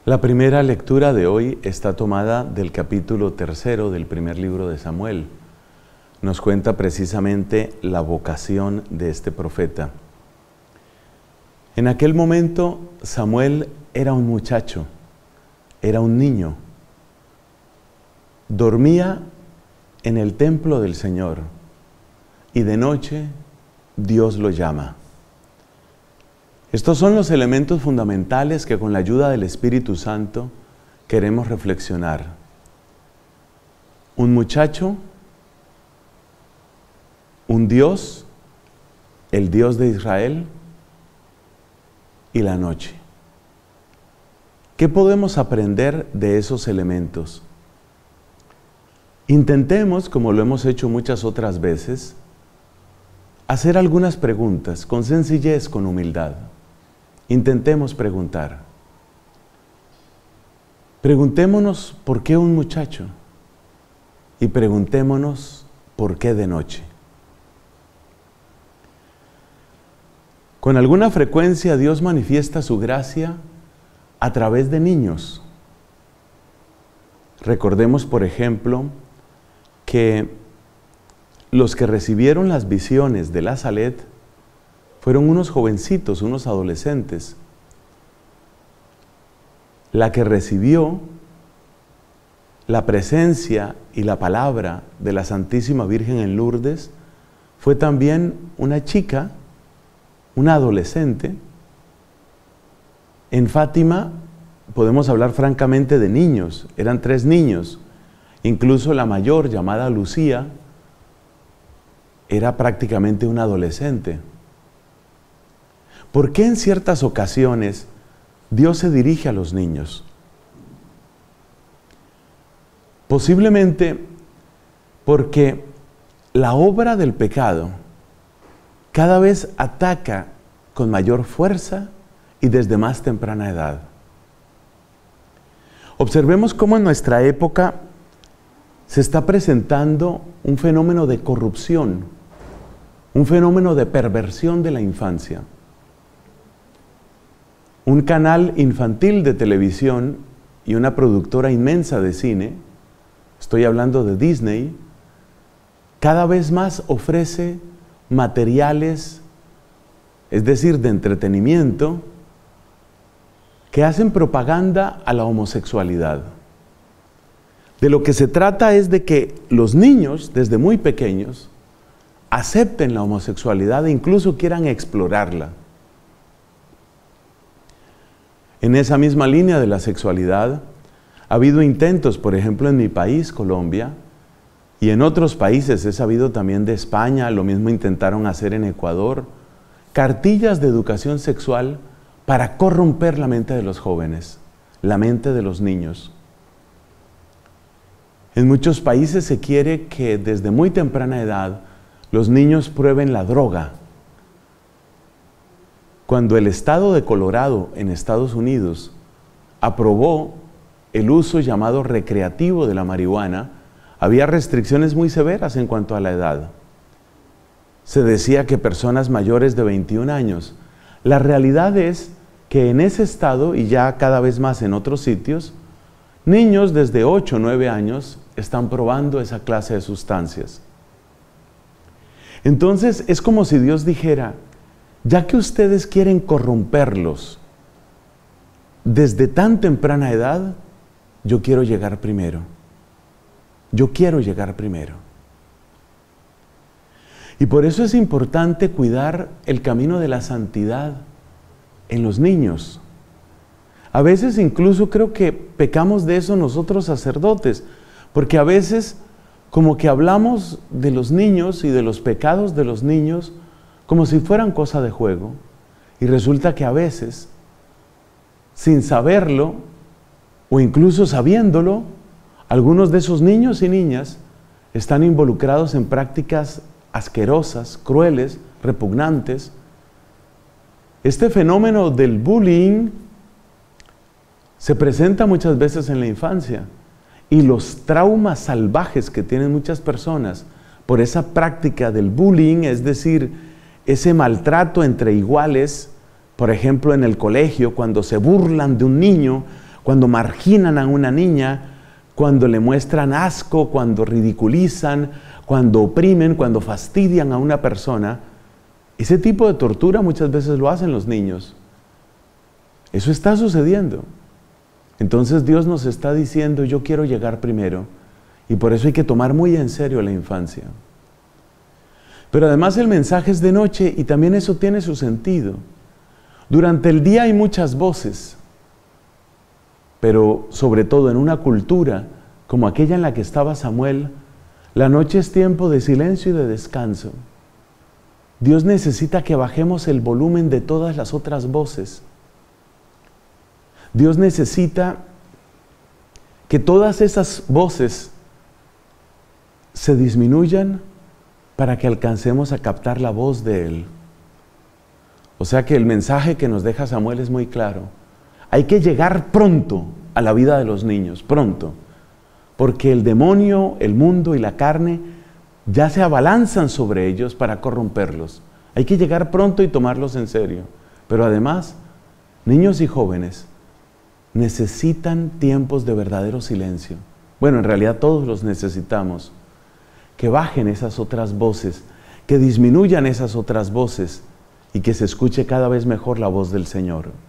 La primera lectura de hoy está tomada del capítulo 3 del primer libro de Samuel. Nos cuenta precisamente la vocación de este profeta. En aquel momento Samuel era un muchacho, era un niño. Dormía en el templo del Señor y de noche Dios lo llama. Estos son los elementos fundamentales que con la ayuda del Espíritu Santo queremos reflexionar. Un muchacho, un Dios, el Dios de Israel y la noche. ¿Qué podemos aprender de esos elementos? Intentemos, como lo hemos hecho muchas otras veces, hacer algunas preguntas con sencillez, con humildad. Intentemos preguntar. Preguntémonos por qué un muchacho y preguntémonos por qué de noche. Con alguna frecuencia Dios manifiesta su gracia a través de niños. Recordemos, por ejemplo, que los que recibieron las visiones de la Salet fueron unos jovencitos, unos adolescentes. La que recibió la presencia y la palabra de la Santísima Virgen en Lourdes fue también una chica, una adolescente. En Fátima podemos hablar francamente de niños, eran 3 niños, incluso la mayor, llamada Lucía, era prácticamente una adolescente. ¿Por qué en ciertas ocasiones Dios se dirige a los niños? Posiblemente porque la obra del pecado cada vez ataca con mayor fuerza y desde más temprana edad. Observemos cómo en nuestra época se está presentando un fenómeno de corrupción, un fenómeno de perversión de la infancia. Un canal infantil de televisión y una productora inmensa de cine, estoy hablando de Disney, cada vez más ofrece materiales, es decir, de entretenimiento, que hacen propaganda a la homosexualidad. De lo que se trata es de que los niños, desde muy pequeños, acepten la homosexualidad e incluso quieran explorarla. En esa misma línea de la sexualidad, ha habido intentos, por ejemplo, en mi país, Colombia, y en otros países, he sabido también de España, lo mismo intentaron hacer en Ecuador, cartillas de educación sexual para corromper la mente de los jóvenes, la mente de los niños. En muchos países se quiere que desde muy temprana edad los niños prueben la droga. Cuando el estado de Colorado en Estados Unidos aprobó el uso llamado recreativo de la marihuana, había restricciones muy severas en cuanto a la edad. Se decía que personas mayores de 21 años. La realidad es que en ese estado, y ya cada vez más en otros sitios, niños desde 8 o 9 años están probando esa clase de sustancias. Entonces es como si Dios dijera: ya que ustedes quieren corromperlos desde tan temprana edad, yo quiero llegar primero. Yo quiero llegar primero. Y por eso es importante cuidar el camino de la santidad en los niños. A veces incluso creo que pecamos de eso nosotros sacerdotes, porque a veces como que hablamos de los niños y de los pecados de los niños como si fueran cosa de juego, y resulta que a veces, sin saberlo, o incluso sabiéndolo, algunos de esos niños y niñas están involucrados en prácticas asquerosas, crueles, repugnantes. Este fenómeno del bullying se presenta muchas veces en la infancia, y los traumas salvajes que tienen muchas personas por esa práctica del bullying, es decir, ese maltrato entre iguales, por ejemplo en el colegio, cuando se burlan de un niño, cuando marginan a una niña, cuando le muestran asco, cuando ridiculizan, cuando oprimen, cuando fastidian a una persona. Ese tipo de tortura muchas veces lo hacen los niños. Eso está sucediendo. Entonces Dios nos está diciendo, yo quiero llegar primero, y por eso hay que tomar muy en serio la infancia. Pero además el mensaje es de noche y también eso tiene su sentido. Durante el día hay muchas voces, pero sobre todo en una cultura como aquella en la que estaba Samuel, la noche es tiempo de silencio y de descanso. Dios necesita que bajemos el volumen de todas las otras voces. Dios necesita que todas esas voces se disminuyan para que alcancemos a captar la voz de Él. O sea que el mensaje que nos deja Samuel es muy claro. Hay que llegar pronto a la vida de los niños, pronto. Porque el demonio, el mundo y la carne ya se abalanzan sobre ellos para corromperlos. Hay que llegar pronto y tomarlos en serio. Pero además, niños y jóvenes necesitan tiempos de verdadero silencio. Bueno, en realidad todos los necesitamos. Que bajen esas otras voces, que disminuyan esas otras voces y que se escuche cada vez mejor la voz del Señor.